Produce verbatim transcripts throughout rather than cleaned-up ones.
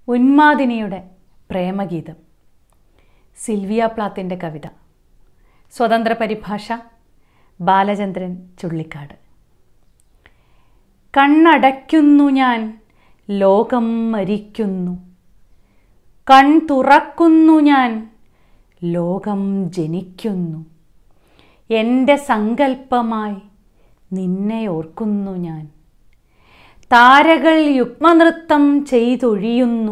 ഉന്മാദിനിയുടെ പ്രേമഗീതം. Sylvia പ്ലാത്തിൻ്റെ കവിത. സ്വതന്ത്ര പരിഭാഷ ബാലചന്ദ്രൻ ചുള്ളിക്കാട്. കണ്ണടയ്ക്കുന്നു ഞാൻ, ലോകം മരിക്കുന്നു. കൺ തുറക്കുന്നു ഞാൻ, ലോകം ജനിക്കുന്നു. എൻ്റെ സങ്കല്പമായി നിന്നെ ഓർക്കുന്നു ഞാൻ. താരകൾ യുഗ്മനൃത്തം ചെയ്തൊഴിയുന്നു.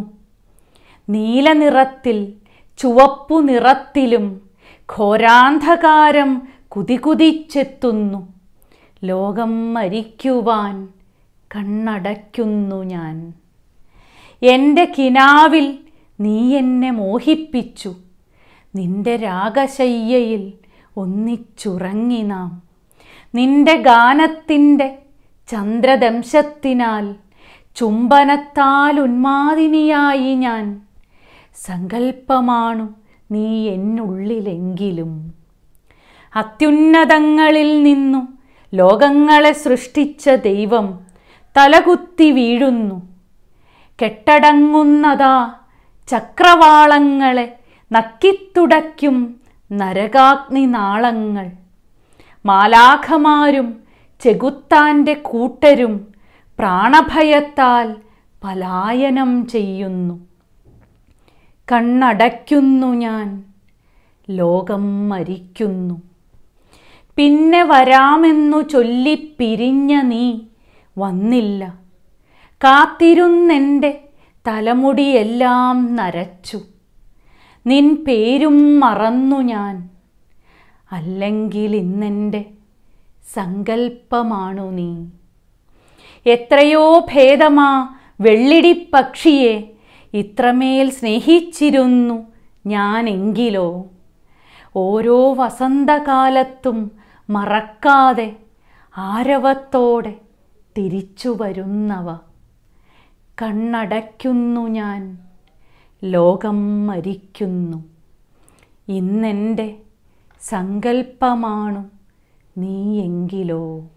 നീലനിറത്തിൽ ചുവപ്പു നിറത്തിലും ഘോരാന്ധകാരം കുതികുതിച്ചെത്തുന്നു. ലോകം മരിക്കുവാൻ കണ്ണടയ്ക്കുന്നു ഞാൻ. എൻ്റെ കിനാവിൽ നീ എന്നെ മോഹിപ്പിച്ചു. നിന്റെ രാഗശയ്യയിൽ ഒന്നിച്ചുറങ്ങി നാം. നിന്റെ ഗാനത്തിൻ്റെ ചന്ദ്രദംശത്തിനാൽ ചുംബനത്താൽ ഉന്മാദിനിയായി ഞാൻ. സങ്കൽപ്പമാണു നീ എന്നുള്ളിലെങ്കിലും. അത്യുന്നതങ്ങളിൽ നിന്നു ലോകങ്ങളെ സൃഷ്ടിച്ച ദൈവം തലകുത്തി വീഴുന്നു. കെട്ടടങ്ങുന്നതാ ചക്രവാളങ്ങളെ നക്കിത്തുടയ്ക്കും നരകാഗ്നി നാളങ്ങൾ. മാലാഖമാരും ചെകുത്താൻ്റെ കൂട്ടരും പ്രാണഭയത്താൽ പലായനം ചെയ്യുന്നു. കണ്ണടയ്ക്കുന്നു ഞാൻ, ലോകം മരിക്കുന്നു. പിന്നെ വരാമെന്നു ചൊല്ലിപ്പിരിഞ്ഞ നീ വന്നില്ല. കാത്തിരുന്നെൻ്റെ തലമുടിയെല്ലാം നരച്ചു. നിൻ പേരും മറന്നു ഞാൻ. അല്ലെങ്കിൽ ഇന്നെൻ്റെ സങ്കൽപ്പമാണു നീ. എത്രയോ ഭേദമാ വെള്ളിടിപ്പക്ഷിയെ ഇത്രമേൽ സ്നേഹിച്ചിരുന്നു ഞാനെങ്കിലോ. ഓരോ വസന്തകാലത്തും മറക്കാതെ ആരവത്തോടെ തിരിച്ചു വരുന്നവ. കണ്ണടയ്ക്കുന്നു ഞാൻ, ലോകം മരിക്കുന്നു. ഇന്നെൻ്റെ സങ്കൽപ്പമാണു നീയെങ്കിലോ.